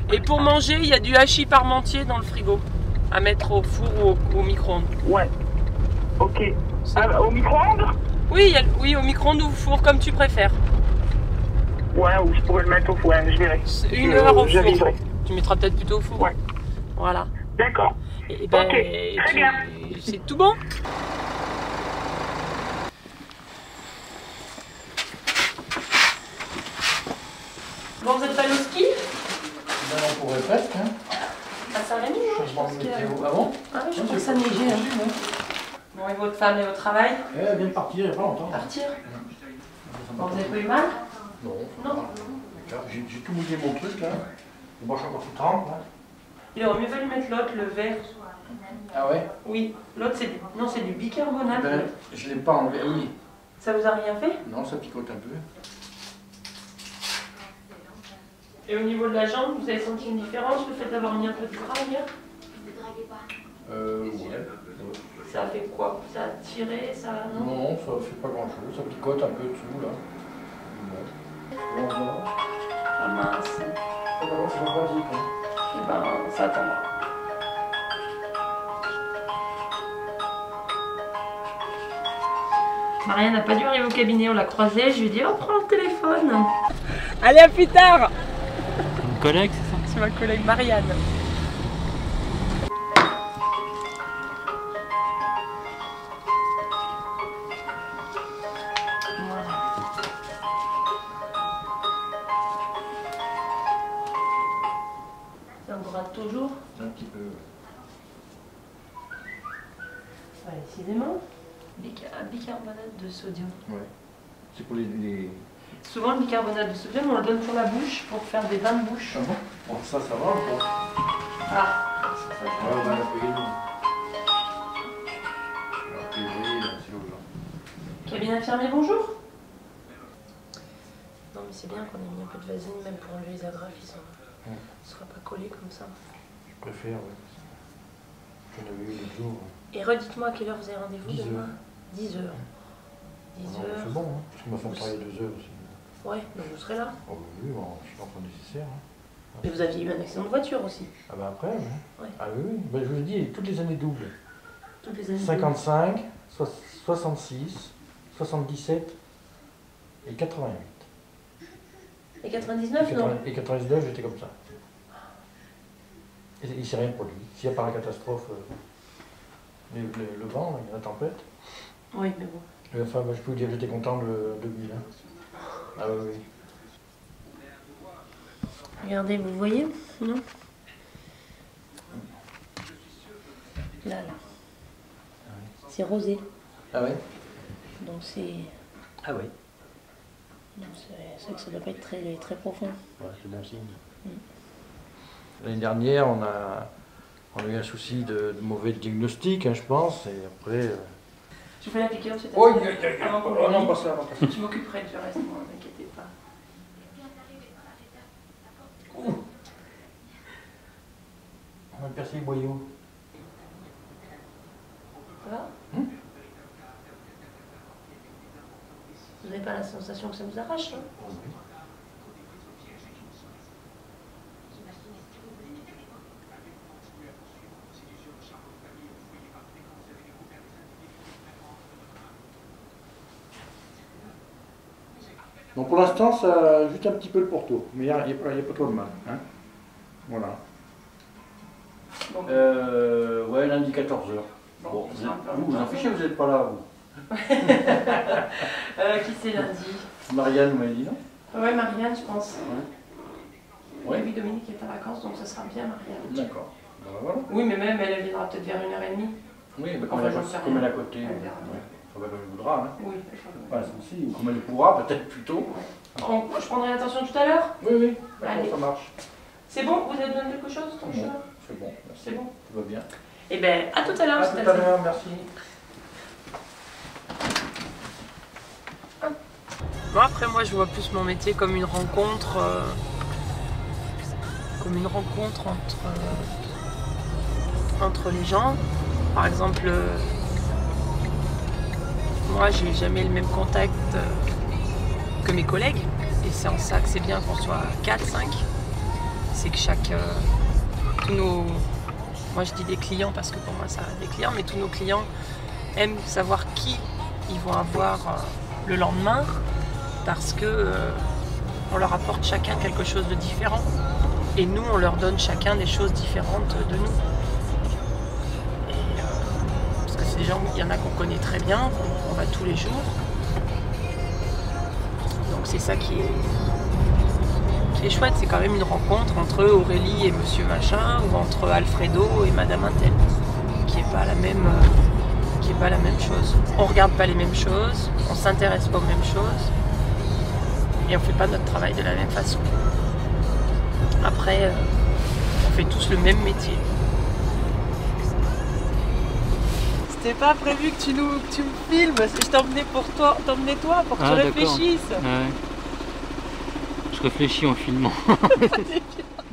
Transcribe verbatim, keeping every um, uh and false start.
Et pour manger, il y a du hachis parmentier dans le frigo. À mettre au four ou au, au micro-ondes. Ouais. Ok. Ah, au micro-ondes? Oui, il y a, oui, au micro-ondes ou au four, comme tu préfères. Ouais, ou je pourrais le mettre au four, ouais, je verrai. Une je, heure au four. Viserai. Tu mettras peut-être plutôt au four. Ouais. Voilà. D'accord. Et ben, ok, très tu... bien. C'est tout bon? Bon, vous êtes pas allé au ski? Ben, on pourrait presque, hein. À Saint-Rémy, non? Je pense qu'il y a... Ah bon? Ah oui, je crois que ça neigeait. Hein. Bon, et votre femme est au travail? Elle vient de partir il n'y a pas longtemps. Partir? Bon, vous avez pas eu mal? Non. Non. J'ai tout mouillé mon truc là. Moi je suis encore tout trempe là. Il aurait mieux fallu mettre l'autre, le vert. Ah ouais? Oui, l'autre c'est du... Non, c'est du bicarbonate. Ben, je ne l'ai pas enlevé, oui. Ça vous a rien fait? Non, ça picote un peu. Et au niveau de la jambe, vous avez senti une différence, le fait d'avoir mis un peu de gras hier? Euh, ouais. Ça a fait quoi? Ça a tiré, ça... Non, non, ça fait pas grand chose, ça picote un peu dessous là. Ouais. Bon, voilà. Ah mince. Ah non, c'est pas pratique. Hein. Eh ben, ça attendra. Marianne n'a pas dû arriver au cabinet, on l'a croisée, je lui ai dit, oh, prends le téléphone. Allez, à plus tard. Une collègue, c'est ça? C'est ma collègue Marianne. Voilà. Ça me gratte toujours? Un petit peu. Ouais, décidément. Bica- un bicarbonate de sodium. Ouais. C'est pour les, les... Souvent, le bicarbonate de sodium, on le donne pour la bouche, pour faire des bains de bouche. Ah bon? Bon, ça, ça va ou pas? Ah, ça, ça, Ouais, on va la payer nous. Alors que oui, c'est l'autre là. Cabinet infirmier, bonjour. Non, mais c'est bien qu'on ait mis un peu de vaseline, même pour enlever les agrafes, ils sont... Ouais. ne sera pas collé comme ça. Je préfère, oui. J'en avais eu l'autre jour. Et redites-moi à quelle heure vous avez rendez-vous dix demain? heures. dix heures. dix Non, heures. c'est bon, hein, parce qu'ils m'ont fait travailler deux heures aussi. Ouais, donc vous serez là. Oh oui, bon, je suis encore nécessaire. Hein. Mais vous aviez eu un accident de voiture aussi. Ah ben après, oui. Ouais. Ah oui, oui. Ben, je vous dis, toutes les années doubles. Toutes les années. cinquante-cinq, soixante-six, soixante-dix-sept et quatre-vingt-huit. Et quatre-vingt-dix-neuf, Et non? quatre-vingts et quatre-vingt-dix-neuf, j'étais comme ça. Et il ne s'est rien produit. S'il n'y a pas la catastrophe, euh, le, le, le vent, la tempête. Oui, mais bon. Euh, Enfin, ben, je peux vous dire que j'étais content de deux mille. Hein. Ah oui, oui. Regardez, vous voyez? Non? Là, là. C'est rosé. Ah oui? Donc c'est... Ah oui. donc c'est vrai que ça doit pas être très, très profond. Ouais, c'est bon signe. Mm. L'année dernière, on a, on a eu un souci de, de mauvais diagnostic, hein, je pense, et après... Euh... Je vous fais la piqûre, c'est Oh, oh non, pas ça, pas ça. Je m'occuperai du reste, moi, ne t'inquiétez pas. Ouh. On a percé les boyaux. Ça va? Hmm? Vous n'avez pas la sensation que ça vous arrache, non? Oh, oui. Donc pour l'instant, ça juste un petit peu le porto, mais il n'y a, a, a pas trop de mal. Hein, voilà. Bon. Euh, ouais, lundi quatorze heures. Bon, Bon, c'est vous, un peu vous, vous en important. fichez, vous n'êtes pas là, vous. euh, qui c'est lundi? Marianne m'a dit, non? Ouais, Marianne, je pense. Ouais. Ouais. Oui, Dominique est en vacances, donc ça sera bien Marianne. D'accord. Ben, voilà. Oui, mais même elle, elle viendra peut-être vers une heure et demie. Oui, mais comme, Enfin, elle, j'en a, sais comme rien. elle est à côté, Elle ouais. verra bien. Enfin, ben, elle voudra, hein. Oui. Pas un souci, ou comme elle pourra, peut-être plus tôt. Bon, je prendrai l'attention tout à l'heure. Oui, oui, d'accord, Allez. ça marche. C'est bon? Vous avez besoin de quelque chose? ton Non, chemin c'est bon, merci. C'est bon. Tout va bien. Eh bien, à tout à l'heure. À c'est tout à assez. l'heure, merci. Bon, après, moi, je vois plus mon métier comme une rencontre, euh, comme une rencontre entre, euh, entre les gens. Par exemple, euh, moi, j'ai jamais le même contact euh, que mes collègues. Et c'est en ça que c'est bien qu'on soit quatre, cinq. c'est que chaque... Euh, tous nos... Moi je dis des clients parce que pour moi ça a des clients, mais tous nos clients aiment savoir qui ils vont avoir euh, le lendemain parce que euh, on leur apporte chacun quelque chose de différent et nous on leur donne chacun des choses différentes de nous. Et, euh, parce que c'est des gens, il y en a qu'on connaît très bien, on, on va tous les jours. Donc c'est ça qui est, qui est chouette, c'est quand même une rencontre entre Aurélie et Monsieur Machin ou entre Alfredo et Madame Intel, qui est pas la même, euh, qui est pas la même chose. On regarde pas les mêmes choses, on s'intéresse pas aux mêmes choses et on fait pas notre travail de la même façon. Après, euh, on fait tous le même métier. C'était pas prévu que tu, nous, que tu me filmes, je t'emmenais pour toi, t'emmenais toi pour que ah, tu réfléchisses. Ouais. Je réfléchis en filmant.